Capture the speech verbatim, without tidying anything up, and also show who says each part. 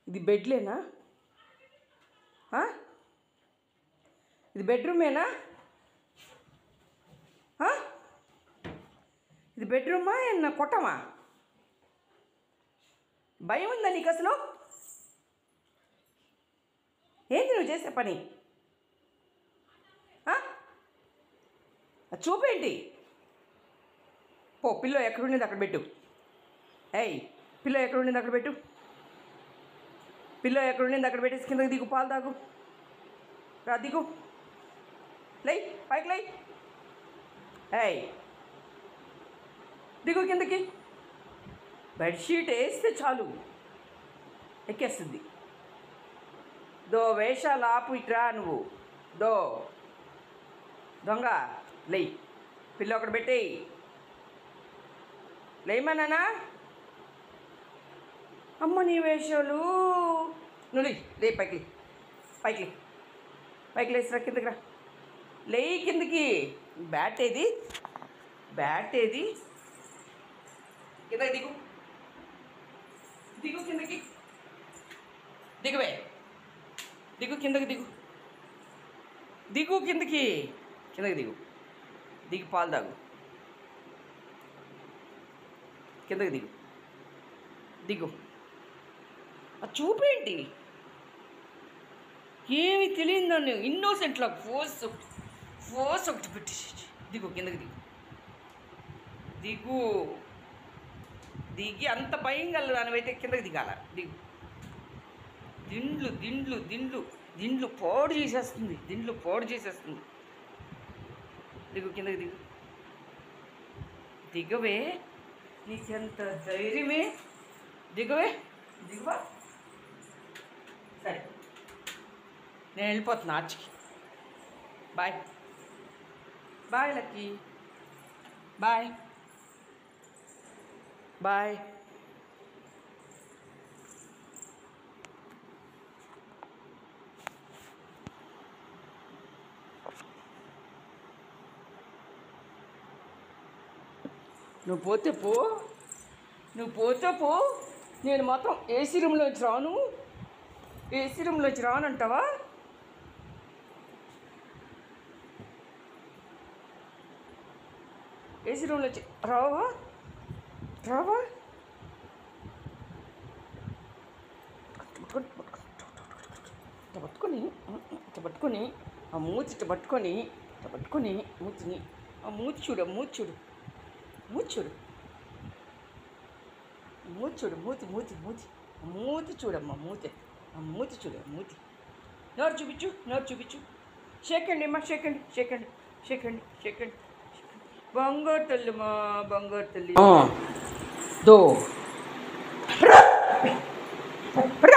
Speaker 1: ఇది బెడ్లేనా? ఇది బెడ్రూమేనా? ఇది బెడ్రూమా ఏమన్నా కొట్టమా? భయం ఉందా నీకు అసలు? ఏంటి నువ్వు చేసే పని? చూపేంటి? పో, పిల్లో ఎక్కడుండింది అక్కడ పెట్టు. ఏయ్, పిల్లో ఎక్కడుండింది అక్కడ పెట్టు. పిల్లో ఎక్కడుండింది అక్కడ పెట్టేసి కిందకి దిగు, పాలు తాగు. రా దిగు, లై పైకి లై. ఏయ్ దిగు కిందకి. బెడ్షీట్ వేస్తే చాలు ఎక్కేస్తుంది. దో వేషాలు ఆపు, ఇట్రా నువ్వు. దో దొంగ, లై. పిల్ల ఒకటి పెట్టేయి. లేమన్నానా? అమ్మ నీ వేషాలు. నువ్వు లే లే పైకి లే పైకి లే పైకి లేసిరా, కిందకి రా. లే కిందకి. బ్యాట్ ఏది? బ్యాట్ ఏది? కిందకి దిగు. దిగు కిందకి. దిగువే. దిగు కిందకి దిగు. దిగు కిందకి. కిందకి దిగు. దిగి పాలు తాగు. కిందకి దిగు. దిగు. అది చూపేంటి? ఏమి తెలియదు నన్ను. ఇన్నోసెంట్లా ఫోర్స్ ఫోర్స్ ఒకటి పెట్టేసి దిగు కిందకి దిగు. దిగు. దిగి అంత భయం గల దానివైతే కిందకి దిగాల. దిగు. దిండ్లు దిండ్లు దిండ్లు దిండ్లు పాడు చేసేస్తుంది. దిండ్లు పాడు చేసేస్తుంది. దిగు కిందకి దిగు. దిగవే. నీకెంత ధైర్యమే? దిగవే. దిగువా. సరే, నేను వెళ్ళిపోతున్నా ఆర్చికి. Bye bye Lucky. Bye bye. నువ్వు పోతే పో, నువ్వు పోతే పో. నేను మొత్తం ఏసీ రూమ్లోంచి రాను. ఏసీ రూమ్లోంచి రానంటావా? ఏసీ రూమ్లోంచి రావా? రావా? ఇట్ట పట్టుకొని ఇట్ట పట్టుకొని ఆ మూతి ఇట్ట పట్టుకొని ఇట్ట పట్టుకొని మూతిని ఆ మూతి చూడు. మూతి చూడు. మూతి చూడు. మూతి చూడు. మూతి మూతి మూతి మూతి చూడమ్మా. మూతి ఆ మూతి చూడు. మూతి. నోరు చూపించు. నోరు చూపించు. షేకండి అమ్మా. షేకండి షేకండి షేకండి షేకండి. బంగారు తల్లి మా బంగారు తల్లి. దో